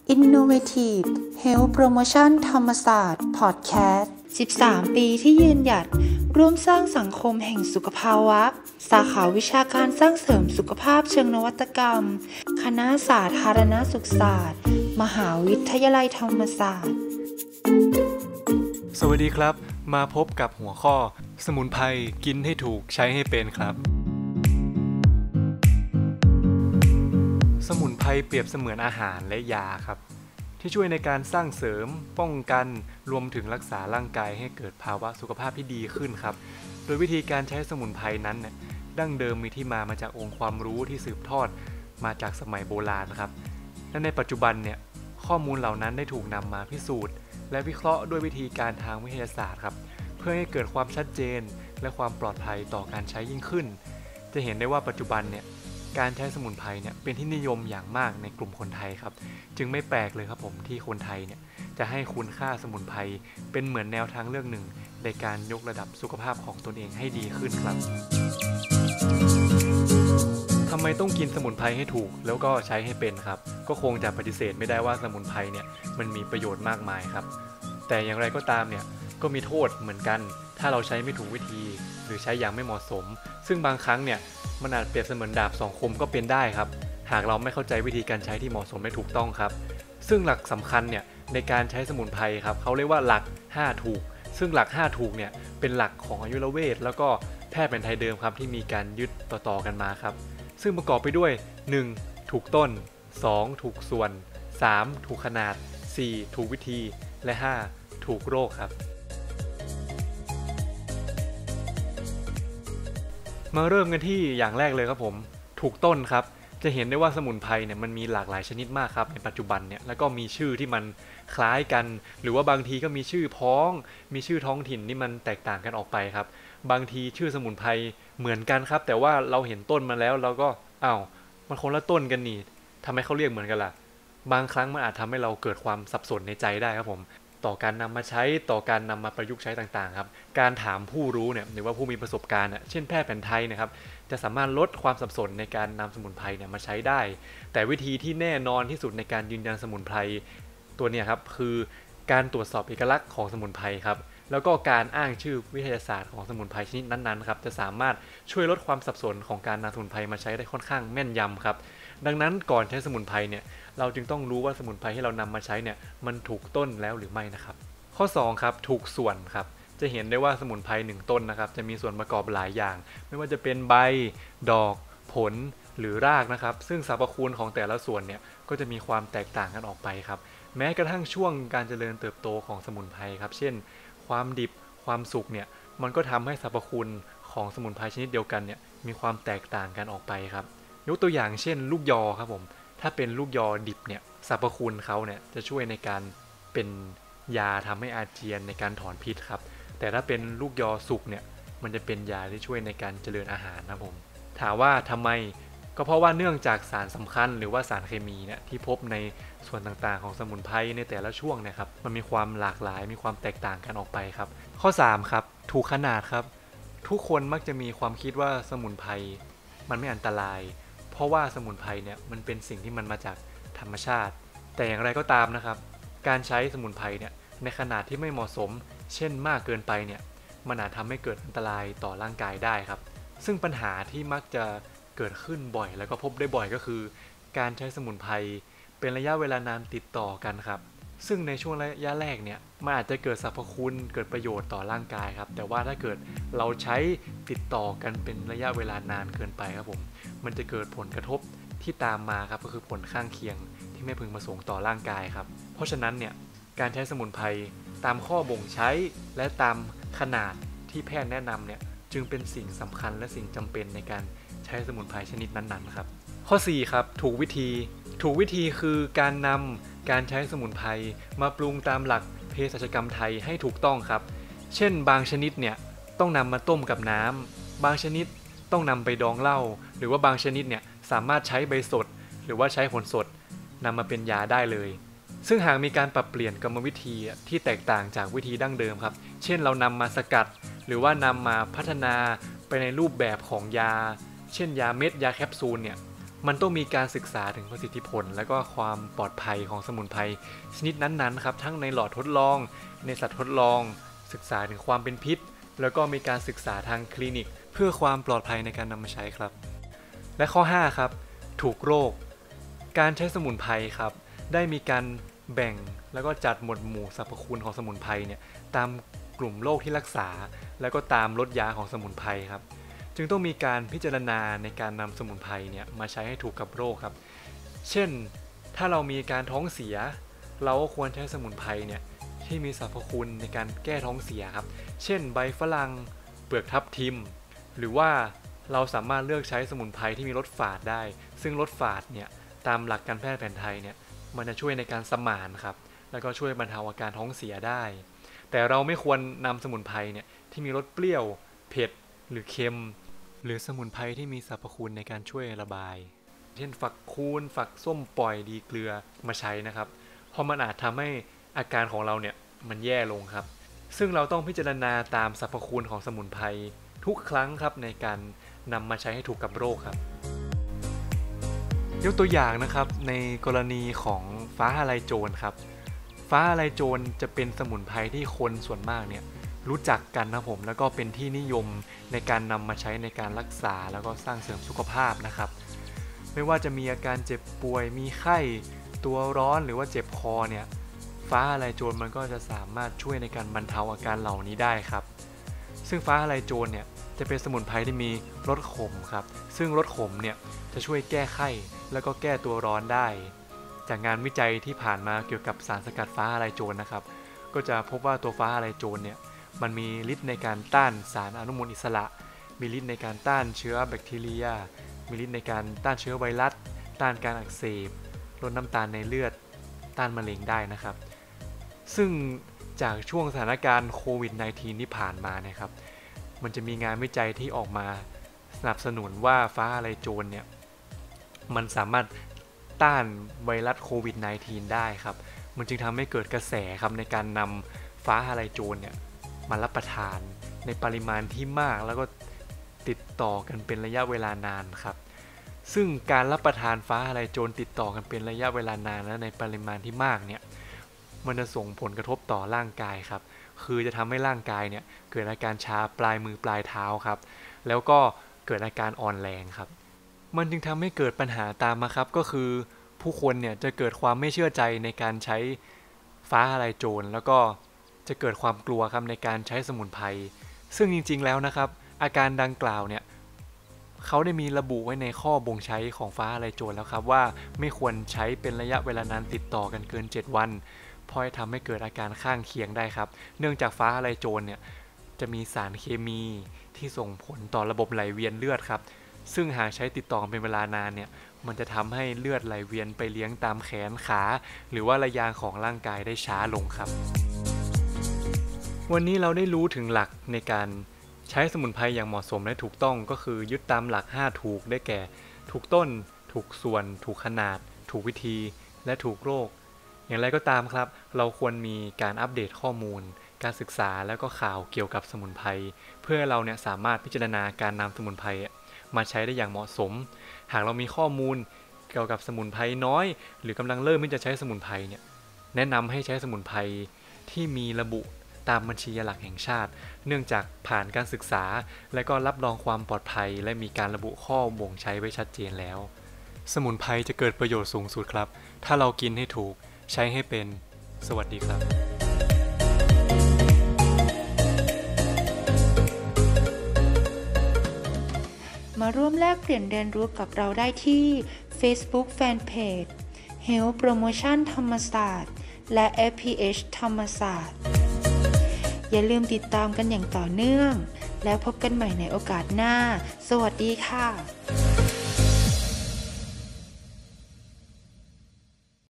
Innovative Health Promotion ธรรมศาสตร์พอดแคสต์13 ปีที่ยืนหยัดร่วมสร้างสังคมแห่งสุขภาวะสาขาวิชาการสร้างเสริมสุขภาพเชิงนวัตกรรมคณะสาธารณสุขศาสตร์มหาวิทยาลัยธรรมศาสตร์สวัสดีครับมาพบกับหัวข้อสมุนไพรกินให้ถูกใช้ให้เป็นครับสมุนไพรเปรียบเสมือนอาหารและยาครับที่ช่วยในการสร้างเสริมป้องกันรวมถึงรักษาร่างกายให้เกิดภาวะสุขภาพที่ดีขึ้นครับโดยวิธีการใช้สมุนไพรนั้นเนี่ยดั้งเดิมมีที่มาจากองค์ความรู้ที่สืบทอดมาจากสมัยโบราณครับและในปัจจุบันเนี่ยข้อมูลเหล่านั้นได้ถูกนำมาพิสูจน์และวิเคราะห์ด้วยวิธีการทางวิทยาศาสตร์ครับเพื่อให้เกิดความชัดเจนและความปลอดภัยต่อการใช้ยิ่งขึ้นจะเห็นได้ว่าปัจจุบันเนี่ยการใช้สมุนไพรเนี่ยเป็นที่นิยมอย่างมากในกลุ่มคนไทยครับจึงไม่แปลกเลยครับผมที่คนไทยเนี่ยจะให้คุณค่าสมุนไพรเป็นเหมือนแนวทางเลือกหนึ่งในการยกระดับสุขภาพของตนเองให้ดีขึ้นครับทำไมต้องกินสมุนไพรให้ถูกแล้วก็ใช้ให้เป็นครับก็คงจะปฏิเสธไม่ได้ว่าสมุนไพรเนี่ยมันมีประโยชน์มากมายครับแต่อย่างไรก็ตามเนี่ยก็มีโทษเหมือนกันถ้าเราใช้ไม่ถูกวิธีหรือใช้อย่างไม่เหมาะสมซึ่งบางครั้งเนี่ยมันอาจเปรียบเสมือนดาบสองคมก็เป็นได้ครับหากเราไม่เข้าใจวิธีการใช้ที่เหมาะสมและถูกต้องครับซึ่งหลักสำคัญเนี่ยในการใช้สมุนไพรครับเขาเรียกว่าหลัก5ถูกซึ่งหลัก5ถูกเนี่ยเป็นหลักของอายุรเวทแล้วก็แพทย์แผนไทยเดิมครับที่มีการยึดต่อๆกันมาครับซึ่งประกอบไปด้วย 1. ถูกต้น 2. ถูกส่วน 3. ถูกขนาด 4. ถูกวิธีและ 5. ถูกโรคครับมาเริ่มกันที่อย่างแรกเลยครับผมถูกต้นครับจะเห็นได้ว่าสมุนไพรเนี่ยมันมีหลากหลายชนิดมากครับในปัจจุบันเนี่ยแล้วก็มีชื่อที่มันคล้ายกันหรือว่าบางทีก็มีชื่อพ้องมีชื่อท้องถิ่นที่มันแตกต่างกันออกไปครับบางทีชื่อสมุนไพรเหมือนกันครับแต่ว่าเราเห็นต้นมาแล้วเราก็มันคนละต้นกันนี่ทำไมเขาเรียกเหมือนกันล่ะบางครั้งมันอาจทำให้เราเกิดความสับสนในใจได้ครับผมต่อการนำมาใช้ต่อการนำมาประยุกต์ใช้ต่างๆครับการถามผู้รู้เนี่ยหรือว่าผู้มีประสบการณ์เช่นแพทย์แผนไทยนะครับจะสามารถลดความสับสนในการนำสมุนไพรเนี่ยมาใช้ได้แต่วิธีที่แน่นอนที่สุดในการยืนยันสมุนไพรตัวเนี่ยครับคือการตรวจสอบเอกลักษณ์ของสมุนไพรครับแล้วก็การอ้างชื่อวิทยาศาสตร์ของสมุนไพรชนิดนั้นๆครับจะสามารถช่วยลดความสับสนของการนำสมุนไพรมาใช้ได้ค่อนข้างแม่นยำครับดังนั้นก่อนใช้สมุนไพรเนี่ยเราจึงต้องรู้ว่าสมุนไพรที่เรานำมาใช้เนี่ยมันถูกต้นแล้วหรือไม่นะครับข้อ2ครับถูกส่วนครับจะเห็นได้ว่าสมุนไพร1ต้นนะครับจะมีส่วนประกอบหลายอย่างไม่ว่าจะเป็นใบดอกผลหรือรากนะครับซึ่งสรรพคุณของแต่ละส่วนเนี่ยก็จะมีความแตกต่างกันออกไปครับแม้กระทั่งช่วงการเจริญเติบโตของสมุนไพรครับเช่นความดิบความสุกเนี่ยมันก็ทำให้สรรพคุณของสมุนไพรชนิดเดียวกันเนี่ยมีความแตกต่างกันออกไปครับยกตัวอย่างเช่นลูกยอครับผมถ้าเป็นลูกยอดิบเนี่ยสรรพคุณเขาเนี่ยจะช่วยในการเป็นยาทำให้อาเจียนในการถอนพิษครับแต่ถ้าเป็นลูกยอสุกเนี่ยมันจะเป็นยาที่ช่วยในการเจริญอาหารนะผมถามว่าทำไมก็เพราะว่าเนื่องจากสารสำคัญหรือว่าสารเคมีเนี่ยที่พบในส่วนต่างๆของสมุนไพรในแต่ละช่วงเนี่ยครับมันมีความหลากหลายมีความแตกต่างกันออกไปครับข้อ3ครับถูกขนาดครับทุกคนมักจะมีความคิดว่าสมุนไพรมันไม่อันตรายเพราะว่าสมุนไพรเนี่ยมันเป็นสิ่งที่มันมาจากธรรมชาติแต่อย่างไรก็ตามนะครับการใช้สมุนไพรเนี่ยในขนาดที่ไม่เหมาะสมเช่นมากเกินไปเนี่ยมันอาจทำให้เกิดอันตรายต่อร่างกายได้ครับซึ่งปัญหาที่มักจะเกิดขึ้นบ่อยแล้วก็พบได้บ่อยก็คือการใช้สมุนไพรเป็นระยะเวลานานติดต่อกันครับซึ่งในช่วงระยะแรกเนี่ยมันอาจจะเกิดสรรพคุณเกิดประโยชน์ต่อร่างกายครับแต่ว่าถ้าเกิดเราใช้ติดต่อกันเป็นระยะเวลานานเกินไปครับผมมันจะเกิดผลกระทบที่ตามมาครับก็คือผลข้างเคียงที่ไม่พึงประสงค์ต่อร่างกายครับเพราะฉะนั้นเนี่ยการใช้สมุนไพรตามข้อบ่งใช้และตามขนาดที่แพทย์แนะนำเนี่ยจึงเป็นสิ่งสำคัญและสิ่งจำเป็นในการใช้สมุนไพรชนิดนั้นๆครับข้อ4ครับถูกวิธีคือการนำการใช้สมุนไพรมาปรุงตามหลักเภสัชกรรมไทยให้ถูกต้องครับเช่นบางชนิดเนี่ยต้องนำมาต้มกับน้ำบางชนิดต้องนำไปดองเหล้าหรือว่าบางชนิดเนี่ยสามารถใช้ใบสดหรือว่าใช้ผลสดนำมาเป็นยาได้เลยซึ่งหากมีการปรับเปลี่ยนกรรมวิธีที่แตกต่างจากวิธีดั้งเดิมครับเช่นเรานำมาสกัดหรือว่านำมาพัฒนาไปในรูปแบบของยาเช่นยาเม็ดยาแคปซูลเนี่ยมันต้องมีการศึกษาถึงประสิทธิผลและก็ความปลอดภัยของสมุนไพรชนิดนั้นๆครับทั้งในหลอดทดลองในสัตว์ทดลองศึกษาถึงความเป็นพิษแล้วก็มีการศึกษาทางคลินิกเพื่อความปลอดภัยในการนำมาใช้ครับและข้อ5ครับถูกโรคการใช้สมุนไพรครับได้มีการแบ่งแล้วก็จัดหมวดหมู่สรรพคุณของสมุนไพรเนี่ยตามกลุ่มโรคที่รักษาแล้วก็ตามลดยาของสมุนไพรครับจึงต้องมีการพิจารณาในการนำสมุนไพรเนี่ยมาใช้ให้ถูกกับโรคครับเช่นถ้าเรามีการท้องเสียเราก็ควรใช้สมุนไพรเนี่ยที่มีสรรพคุณในการแก้ท้องเสียครับเช่นใบฝรั่งเปลือกทับทิมหรือว่าเราสามารถเลือกใช้สมุนไพรที่มีรสฝาดได้ซึ่งรสฝาดเนี่ยตามหลักการแพทย์แผนไทยเนี่ยมันจะช่วยในการสมานครับแล้วก็ช่วยบรรเทาอาการท้องเสียได้แต่เราไม่ควรนำสมุนไพรเนี่ยที่มีรสเปรี้ยวเผ็ดหรือเค็มหรือสมุนไพรที่มีสรรพคุณในการช่วยระบายเช่นฝักคูนฝักส้มปล่อยดีเกลือมาใช้นะครับเพราะมันอาจทำให้อาการของเราเนี่ยมันแย่ลงครับซึ่งเราต้องพิจารณาตามสรรพคุณของสมุนไพรทุกครั้งครับในการนำมาใช้ให้ถูกกับโรคครับยกตัวอย่างนะครับในกรณีของฟ้าทะลายโจรครับฟ้าทะลายโจรจะเป็นสมุนไพรที่คนส่วนมากเนี่ยรู้จักกันนะผมแล้วก็เป็นที่นิยมในการนำมาใช้ในการรักษาแล้วก็สร้างเสริมสุขภาพนะครับไม่ว่าจะมีอาการเจ็บป่วยมีไข้ตัวร้อนหรือว่าเจ็บคอเนี่ยฟ้าทะลายโจรมันก็จะสามารถช่วยในการบรรเทาอาการเหล่านี้ได้ครับซึ่งฟ้าทะลายโจรเนี่ยจะเป็นสมุนไพรที่มีรสขมครับซึ่งรสขมเนี่ยจะช่วยแก้ไข้แล้วก็แก้ตัวร้อนได้จากงานวิจัยที่ผ่านมาเกี่ยวกับสารสกัดฟ้าทะลายโจรนะครับก็จะพบว่าตัวฟ้าทะลายโจรเนี่ยมันมีฤทธิ์ในการต้านสารอนุมูลอิสระมีฤทธิ์ในการต้านเชื้อแบคทีเรียมีฤทธิ์ในการต้านเชื้อไวรัสต้านการอักเสบลดน้ำตาลในเลือดต้านมะเร็งได้นะครับซึ่งจากช่วงสถานการณ์โควิด -19 ที่ผ่านมานะครับมันจะมีงานวิจัยที่ออกมาสนับสนุนว่าฟ้าทะลายโจรเนี่ยมันสามารถต้านไวรัสโควิด -19 ได้ครับมันจึงทำให้เกิดกระแสครับในการนำฟ้าทะลายโจรเนี่ยมารับประทานในปริมาณที่มากแล้วก็ติดต่อกันเป็นระยะเวลานานครับซึ่งการรับประทานฟ้าทะลายโจรติดต่อกันเป็นระยะเวลานานและในปริมาณที่มากเนี่ยมันจะส่งผลกระทบต่อร่างกายครับคือจะทำให้ร่างกายเนี่ยเกิดอาการชาปลายมือปลายเท้าครับแล้วก็เกิดอาการอ่อนแรงครับมันจึงทำให้เกิดปัญหาตามมาครับก็คือผู้คนเนี่ยจะเกิดความไม่เชื่อใจในการใช้ฟ้าทะลายโจรแล้วก็จะเกิดความกลัวครับในการใช้สมุนไพรซึ่งจริงๆแล้วนะครับอาการดังกล่าวเนี่ยเขาได้มีระบุไว้ในข้อบ่งใช้ของฟ้าทะลายโจรแล้วครับว่าไม่ควรใช้เป็นระยะเวลานานติดต่อกันเกิน7วันเพราะจะทำให้เกิดอาการข้างเคียงได้ครับเนื่องจากฟ้าทะลายโจรเนี่ยจะมีสารเคมีที่ส่งผลต่อระบบไหลเวียนเลือดครับซึ่งหากใช้ติดต่อเป็นเวลานานเนี่ยมันจะทำให้เลือดไหลเวียนไปเลี้ยงตามแขนขาหรือว่าระยางของร่างกายได้ช้าลงครับวันนี้เราได้รู้ถึงหลักในการใช้สมุนไพรอย่างเหมาะสมและถูกต้องก็คือยึดตามหลัก5ถูกได้แก่ถูกต้นถูกส่วนถูกขนาดถูกวิธีและถูกโรคอย่างไรก็ตามครับเราควรมีการอัปเดตข้อมูลการศึกษาแล้วก็ข่าวเกี่ยวกับสมุนไพรเพื่อเราเนี่ยสามารถพิจารณาการนำสมุนไพรมาใช้ได้อย่างเหมาะสมหากเรามีข้อมูลเกี่ยวกับสมุนไพรน้อยหรือกำลังเริ่มที่จะใช้สมุนไพรเนี่ยแนะนำให้ใช้สมุนไพรที่มีระบุตามบัญชียาหลักแห่งชาติเนื่องจากผ่านการศึกษาและก็รับรองความปลอดภัยและมีการระบุข้อบ่งใช้ไว้ชัดเจนแล้วสมุนไพรจะเกิดประโยชน์สูงสุดครับถ้าเรากินให้ถูกใช้ให้เป็นสวัสดีครับมาร่วมแลกเปลี่ยนเรียนรู้กับเราได้ที่ Facebook Fanpage Health Promotion ธรรมศาสตร์และ FPH ธรรมศาสตร์อย่าลืมติดตามกันอย่างต่อเนื่องแล้วพบกันใหม่ในโอกาสหน้าสวัสดีค่ะ